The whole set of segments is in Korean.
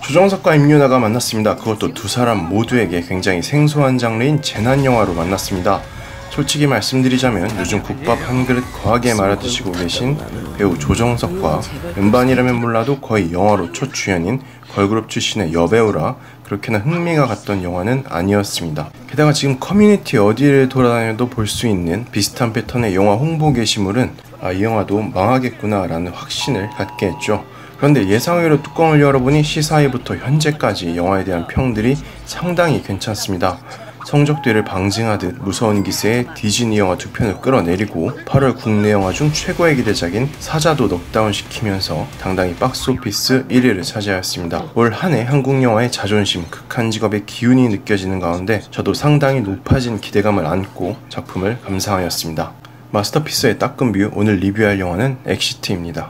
조정석과 임유나가 만났습니다. 그것도 두 사람 모두에게 굉장히 생소한 장르인 재난영화로 만났습니다. 솔직히 말씀드리자면 요즘 국밥 한 그릇 거하게 말아드시고 계신 배우 조정석과 음반이라면 몰라도 거의 영화로 첫 주연인 걸그룹 출신의 여배우라 그렇게나 흥미가 갔던 영화는 아니었습니다. 게다가 지금 커뮤니티 어디를 돌아다녀도 볼 수 있는 비슷한 패턴의 영화 홍보 게시물은 이 영화도 망하겠구나 라는 확신을 갖게 했죠. 그런데 예상외로 뚜껑을 열어보니 시사회부터 현재까지 영화에 대한 평들이 상당히 괜찮습니다. 성적들을 방증하듯 무서운 기세의 디즈니 영화 2편을 끌어내리고 8월 국내 영화 중 최고의 기대작인 사자도 넉다운 시키면서 당당히 박스오피스 1위를 차지하였습니다. 올 한해 한국 영화의 자존심, 극한 직업의 기운이 느껴지는 가운데 저도 상당히 높아진 기대감을 안고 작품을 감상하였습니다. 마스터피스의 따끔 뷰, 오늘 리뷰할 영화는 엑시트입니다.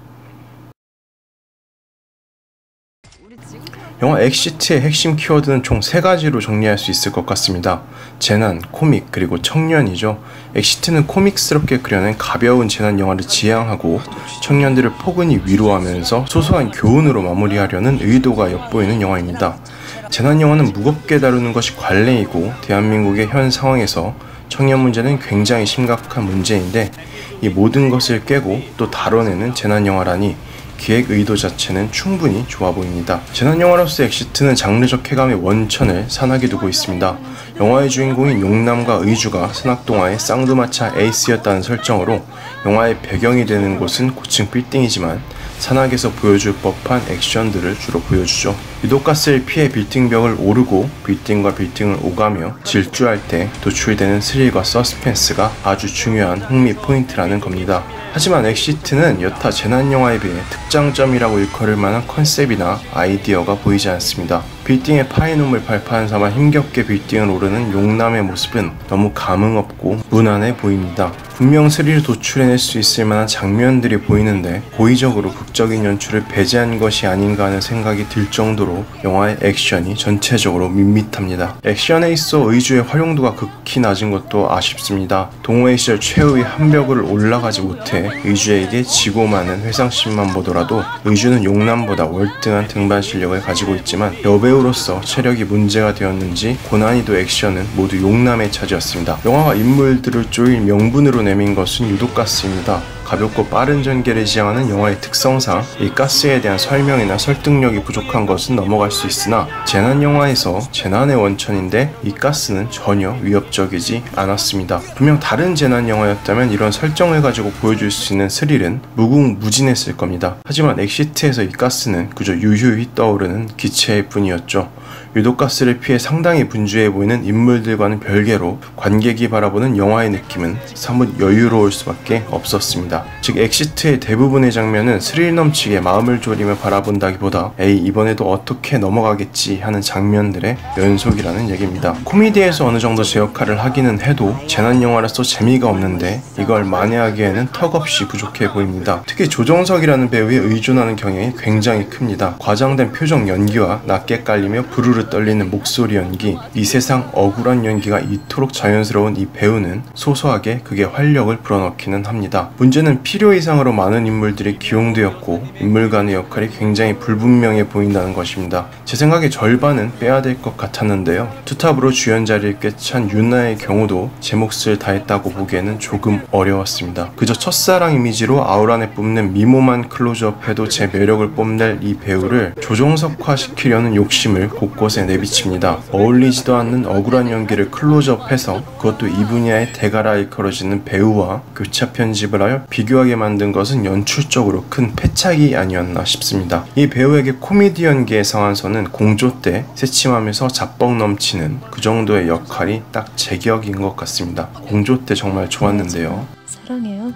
영화 엑시트의 핵심 키워드는 총 3가지로 정리할 수 있을 것 같습니다. 재난, 코믹, 그리고 청년이죠. 엑시트는 코믹스럽게 그려낸 가벼운 재난 영화를 지향하고 청년들을 포근히 위로하면서 소소한 교훈으로 마무리하려는 의도가 엿보이는 영화입니다. 재난 영화는 무겁게 다루는 것이 관례이고 대한민국의 현 상황에서 청년 문제는 굉장히 심각한 문제인데 이 모든 것을 깨고 또 다뤄내는 재난 영화라니 기획 의도 자체는 충분히 좋아 보입니다. 재난영화로서 엑시트는 장르적 쾌감의 원천을 산하게 두고 있습니다. 영화의 주인공인 용남과 의주가 산악동화의 쌍두마차 에이스였다는 설정으로 영화의 배경이 되는 곳은 고층 빌딩이지만 산악에서 보여줄 법한 액션들을 주로 보여주죠. 유독가스를 피해 빌딩벽을 오르고 빌딩과 빌딩을 오가며 질주할 때 도출되는 스릴과 서스펜스가 아주 중요한 흥미 포인트라는 겁니다. 하지만 엑시트는 여타 재난영화에 비해 특장점이라고 일컬을 만한 컨셉이나 아이디어가 보이지 않습니다. 빌딩에 파이놈을 발판 삼아 힘겹게 빌딩을 오르는 용남의 모습은 너무 감흥없고 무난해 보입니다. 분명 스릴을 도출해낼 수 있을 만한 장면들이 보이는데 고의적으로 극적인 연출을 배제한 것이 아닌가 하는 생각이 들 정도로 영화의 액션이 전체적으로 밋밋합니다. 액션에 있어 의주의 활용도가 극히 낮은 것도 아쉽습니다. 동호회 시절 최후의 한 벽을 올라가지 못해 의주에게 지고 마는 회상씬만 보더라도 의주는 용남보다 월등한 등반 실력을 가지고 있지만 여배우로서 체력이 문제가 되었는지 고난이도 액션은 모두 용남의 차지였습니다. 영화가 인물들을 조일 명분으로 내민 것은 유독가스입니다. 가볍고 빠른 전개를 지향하는 영화의 특성상 이 가스에 대한 설명이나 설득력이 부족한 것은 넘어갈 수 있으나 재난영화에서 재난의 원천인데 이 가스는 전혀 위협적이지 않았습니다. 분명 다른 재난영화였다면 이런 설정을 가지고 보여줄 수 있는 스릴은 무궁무진했을 겁니다. 하지만 엑시트에서 이 가스는 그저 유유히 떠오르는 기체일 뿐이었죠. 유독가스를 피해 상당히 분주해 보이는 인물들과는 별개로 관객이 바라보는 영화의 느낌은 사뭇 여유로울 수밖에 없었습니다. 즉 엑시트의 대부분의 장면은 스릴 넘치게 마음을 졸이며 바라본다기보다 에이 이번에도 어떻게 넘어가겠지 하는 장면들의 연속이라는 얘기입니다. 코미디에서 어느 정도 제 역할을 하기는 해도 재난영화라서 재미가 없는데 이걸 만회하기에는 턱없이 부족해 보입니다. 특히 조정석이라는 배우의 의존하는 경향이 굉장히 큽니다. 과장된 표정 연기와 낮게 깔리며 부르르 떨리는 목소리 연기, 이 세상 억울한 연기가 이토록 자연스러운 이 배우는 소소하게 극의 활력을 불어넣기는 합니다. 문제는 필요 이상으로 많은 인물들이 기용되었고 인물 간의 역할이 굉장히 불분명해 보인다는 것입니다. 제 생각에 절반은 빼야 될 것 같았는데요. 투탑으로 주연 자리를 꿰찬 유나의 경우도 제 몫을 다했다고 보기에는 조금 어려웠습니다. 그저 첫사랑 이미지로 아우란에 뿜는 미모만 클로즈업해도 제 매력을 뽐낼 이 배우를 조정석화시키려는 욕심을 곳곳에 내비칩니다. 어울리지도 않는 억울한 연기를 클로즈업해서 그것도 이 분야의 대가라 일컬어지는 배우와 교차 편집을 하여 비교하게 만든 것은 연출적으로 큰 패착이 아니었나 싶습니다. 이 배우에게 코미디 연기의 상한선은 공조 때 새침하면서 자뻑 넘치는 그 정도의 역할이 딱 제격인 것 같습니다. 공조 때 정말 좋았는데요. 사랑해요.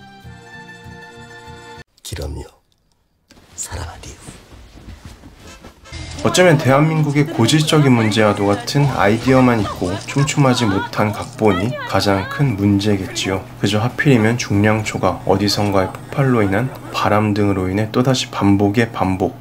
그럼요. 사랑하디요. 어쩌면 대한민국의 고질적인 문제와도 같은 아이디어만 있고 촘촘하지 못한 각본이 가장 큰 문제겠지요. 그저 하필이면 중량초가 어디선가의 폭발로 인한 바람 등으로 인해 또다시 반복의 반복,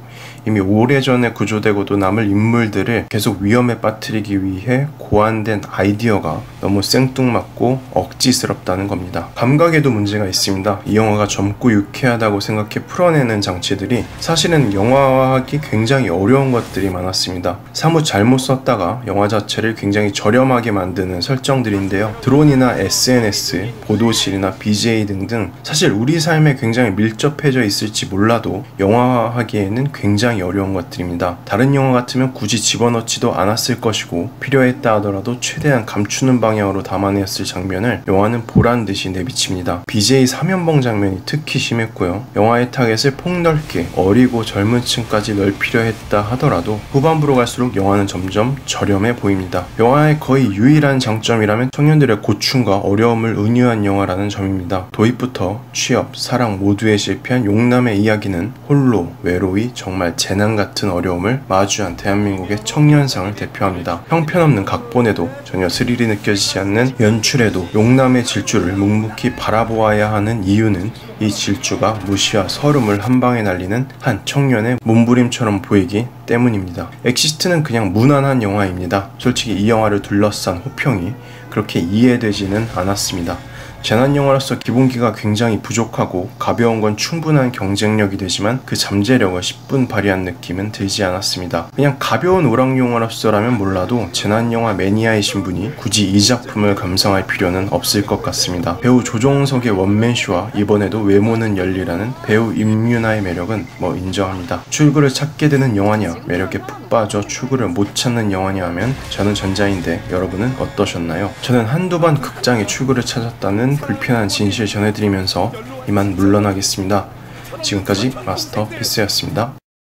이미 오래전에 구조되고도 남을 인물들을 계속 위험에 빠뜨리기 위해 고안된 아이디어가 너무 생뚱맞고 억지스럽다는 겁니다. 감각에도 문제가 있습니다. 이 영화가 젊고 유쾌하다고 생각해 풀어내는 장치들이 사실은 영화화하기 굉장히 어려운 것들이 많았습니다. 사뭇 잘못 썼다가 영화 자체를 굉장히 저렴하게 만드는 설정들인데요. 드론이나 SNS, 보도실이나 BJ 등등 사실 우리 삶에 굉장히 밀접해져 있을지 몰라도 영화화하기에는 굉장히 어려운 것들입니다. 다른 영화 같으면 굳이 집어넣지도 않았을 것이고 필요했다 하더라도 최대한 감추는 방향으로 담아냈을 장면을 영화는 보란듯이 내비칩니다. BJ 3연봉 장면이 특히 심했고요. 영화의 타겟을 폭넓게 어리고 젊은 층까지 넓히려 했다 하더라도 후반부로 갈수록 영화는 점점 저렴해 보입니다. 영화의 거의 유일한 장점이라면 청년들의 고충과 어려움을 은유한 영화라는 점입니다. 도입부터 취업, 사랑 모두에 실패한 용남의 이야기는 홀로, 외로이, 정말 재난 같은 어려움을 마주한 대한민국의 청년상을 대표합니다. 형편없는 각본에도 전혀 스릴이 느껴지지 않는 연출에도 용남의 질주를 묵묵히 바라보아야 하는 이유는 이 질주가 무시와 서름을 한 방에 날리는 한 청년의 몸부림처럼 보이기 때문입니다. 엑시스트는 그냥 무난한 영화입니다. 솔직히 이 영화를 둘러싼 호평이 그렇게 이해되지는 않았습니다. 재난 영화로서 기본기가 굉장히 부족하고 가벼운 건 충분한 경쟁력이 되지만 그 잠재력을 10분 발휘한 느낌은 들지 않았습니다. 그냥 가벼운 오락 영화로서라면 몰라도 재난 영화 매니아이신 분이 굳이 이 작품을 감상할 필요는 없을 것 같습니다. 배우 조종석의 원맨쇼와 이번에도 외모는 열리라는 배우 임윤아의 매력은 인정합니다. 출구를 찾게 되는 영화냐, 매력에 푹 빠져 출구를 못 찾는 영화냐 하면 저는 전자인데 여러분은 어떠셨나요? 저는 한두 번 극장에 출구를 찾았다는 불편한 진실 전해드리면서 이만 물러나겠습니다. 지금까지 마스터피스였습니다.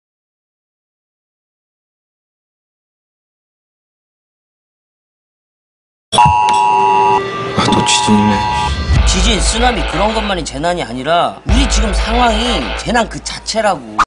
또 지진이네. 지진, 쓰나미 그런 것만이 재난이 아니라 우리 지금 상황이 재난 그 자체라고.